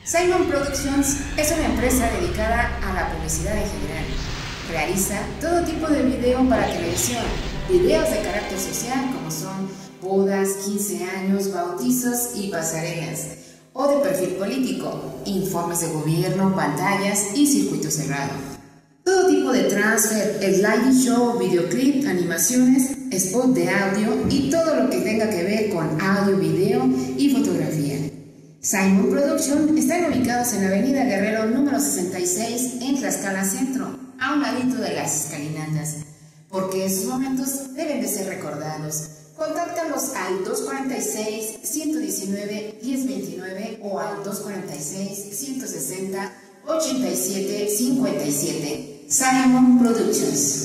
Simon Productions es una empresa dedicada a la publicidad en general. Realiza todo tipo de video para televisión, videos de carácter social como son bodas, 15 años, bautizos y pasarelas, o de perfil político, informes de gobierno, pantallas y circuito cerrado. Todo tipo de transfer, sliding show, videoclip, animaciones, spot de audio y todo lo que tenga que ver con audio, video y fotografía. Simon Production están ubicados en la Avenida Guerrero número 66 en Tlaxcala Centro, a un ladito de las escalinatas, porque esos momentos deben de ser recordados. Contáctalos al 246-119-1029 o al 246-160-8757. Simon Productions.